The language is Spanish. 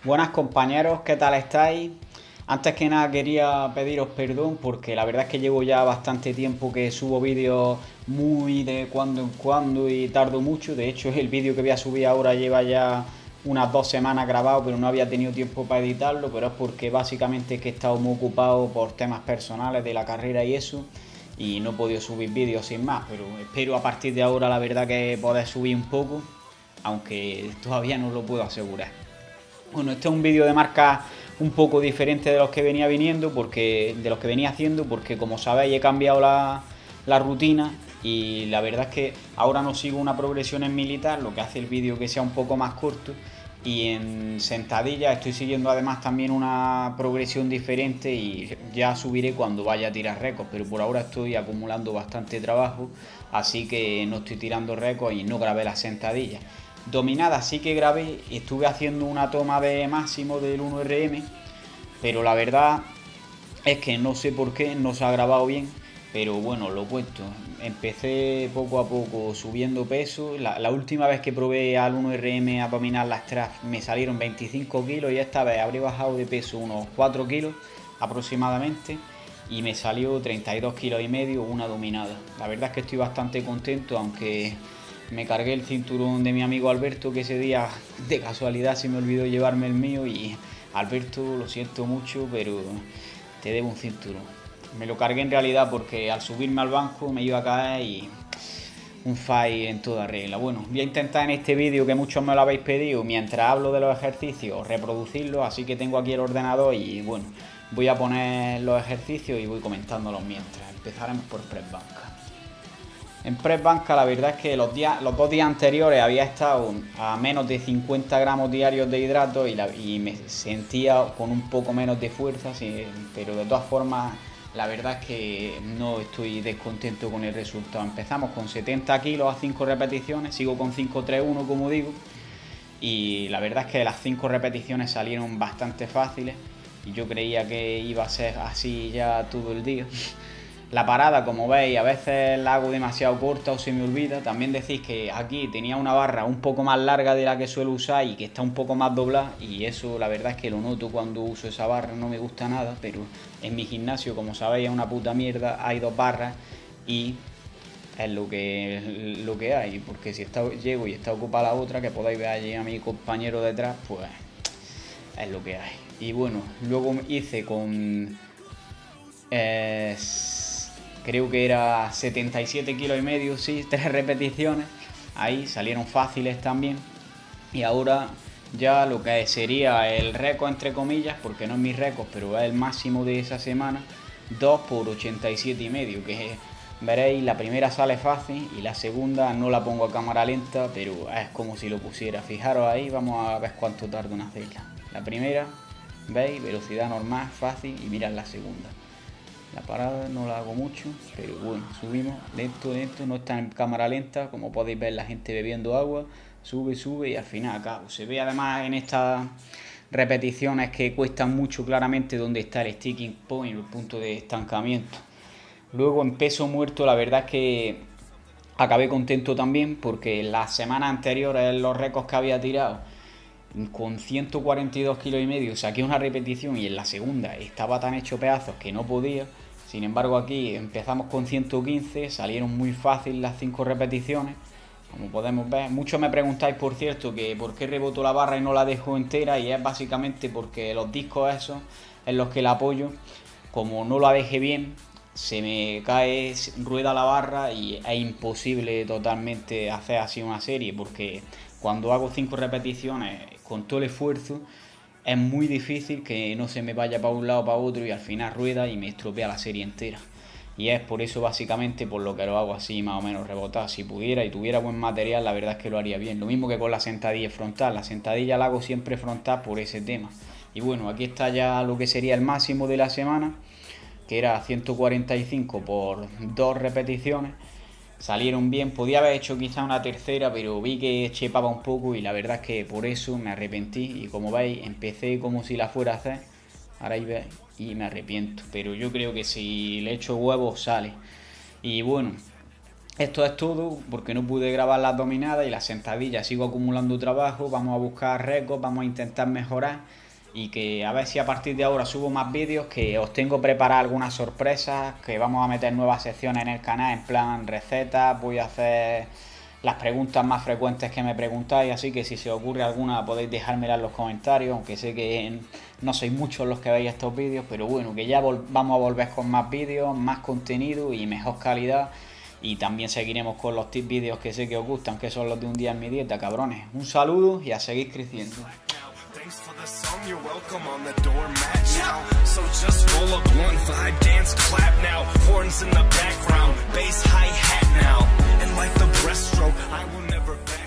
Buenas compañeros, ¿qué tal estáis? Antes que nada quería pediros perdón porque la verdad es que llevo ya bastante tiempo que subo vídeos muy de cuando en cuando y tardo mucho. De hecho, el vídeo que voy a subir ahora lleva ya unas 2 semanas grabado, pero no había tenido tiempo para editarlo, pero es porque básicamente es que he estado muy ocupado por temas personales de la carrera y eso, y no he podido subir vídeos sin más, pero espero a partir de ahora la verdad que poder subir un poco, aunque todavía no lo puedo asegurar. Bueno, este es un vídeo de marca un poco diferente de los que venía haciendo, porque como sabéis he cambiado la rutina y la verdad es que ahora no sigo una progresión en militar, lo que hace el vídeo que sea un poco más corto. Y en sentadilla estoy siguiendo además también una progresión diferente y ya subiré cuando vaya a tirar récords, pero por ahora estoy acumulando bastante trabajo, así que no estoy tirando récords y no grabé las sentadillas. Dominada sí que grabé, estuve haciendo una toma de máximo del 1RM, pero la verdad es que no sé por qué no se ha grabado bien, pero bueno, lo cuento. Empecé poco a poco subiendo peso. La última vez que probé al 1RM a dominar las straps me salieron 25 kilos y esta vez habré bajado de peso unos 4 kilos aproximadamente y me salió 32 kilos y medio una dominada. La verdad es que estoy bastante contento, aunque me cargué el cinturón de mi amigo Alberto, que ese día de casualidad se me olvidó llevarme el mío y Alberto, lo siento mucho, pero te debo un cinturón. Me lo cargué en realidad porque al subirme al banco me iba a caer y un fallo en toda regla. Bueno, voy a intentar en este vídeo, que muchos me lo habéis pedido, mientras hablo de los ejercicios, reproducirlo, así que tengo aquí el ordenador y bueno, voy a poner los ejercicios y voy comentándolos mientras. Empezaremos por press banca. En press banca la verdad es que los 2 días anteriores había estado a menos de 50 gramos diarios de hidratos y me sentía con un poco menos de fuerza, sí, pero de todas formas la verdad es que no estoy descontento con el resultado. Empezamos con 70 kilos a 5 repeticiones, sigo con 5-3-1 como digo, y la verdad es que las 5 repeticiones salieron bastante fáciles y yo creía que iba a ser así ya todo el día. La parada, como veis, a veces la hago demasiado corta o se me olvida. También decís que aquí tenía una barra un poco más larga de la que suelo usar y que está un poco más doblada, y eso la verdad es que lo noto cuando uso esa barra, no me gusta nada, pero en mi gimnasio, como sabéis, es una puta mierda, hay 2 barras y es lo que hay, porque si llego y está ocupada la otra, que podáis ver allí a mi compañero detrás, pues es lo que hay. Y bueno, luego hice con creo que era 77 kilos y medio, sí, 3 repeticiones. Ahí salieron fáciles también. Y ahora ya lo que sería el récord, entre comillas, porque no es mi récord, pero es el máximo de esa semana, 2 por 87 y medio, que veréis, la primera sale fácil y la segunda no la pongo a cámara lenta, pero es como si lo pusiera. Fijaros ahí, vamos a ver cuánto tarda en hacerla. La primera, veis, velocidad normal, fácil, y mirad la segunda. La parada no la hago mucho, pero bueno, subimos lento, lento, no está en cámara lenta, como podéis ver la gente bebiendo agua, sube, sube y al final acabo. Se ve además en estas repeticiones que cuestan mucho claramente dónde está el sticking point, el punto de estancamiento. Luego en peso muerto la verdad es que acabé contento también, porque las semanas anteriores los récords que había tirado con 142 kilos y medio saqué una repetición y en la segunda estaba tan hecho pedazos que no podía. Sin embargo aquí empezamos con 115, salieron muy fácil las 5 repeticiones, como podemos ver. Muchos me preguntáis, por cierto, que por qué reboto la barra y no la dejo entera, y es básicamente porque los discos esos en los que la apoyo, como no la dejé bien, se me cae, rueda la barra y es imposible totalmente hacer así una serie, porque cuando hago 5 repeticiones con todo el esfuerzo es muy difícil que no se me vaya para un lado o para otro y al final rueda y me estropea la serie entera. Y es por eso básicamente por lo que lo hago así más o menos rebotado. Si pudiera y tuviera buen material, la verdad es que lo haría bien. Lo mismo que con la sentadilla frontal. La sentadilla la hago siempre frontal por ese tema. Y bueno, aquí está ya lo que sería el máximo de la semana, que era 145 por 2 repeticiones. Salieron bien, podía haber hecho quizá una tercera, pero vi que chepaba un poco y la verdad es que por eso me arrepentí. Y como veis, empecé como si la fuera a hacer, ahora ahí veis, y me arrepiento. Pero yo creo que si le echo huevos sale. Y bueno, Esto es todo porque no pude grabar las dominadas y las sentadillas. Sigo acumulando trabajo, vamos a buscar récords, vamos a intentar mejorar y que a ver si a partir de ahora subo más vídeos, que os tengo preparadas algunas sorpresas, que vamos a meter nuevas secciones en el canal en plan recetas, voy a hacer las preguntas más frecuentes que me preguntáis, así que si se os ocurre alguna podéis dejármela en los comentarios, aunque sé que no sois muchos los que veis estos vídeos, pero bueno, que ya vamos a volver con más vídeos, más contenido y mejor calidad. Y también seguiremos con los vídeos que sé que os gustan, que son los de un día en mi dieta, cabrones. Un saludo y a seguir creciendo. Thanks for the song, you're welcome on the doormat now. So just roll up one, five, dance, clap now. Horns in the background, bass, hi-hat now. And like the breaststroke, I will never back.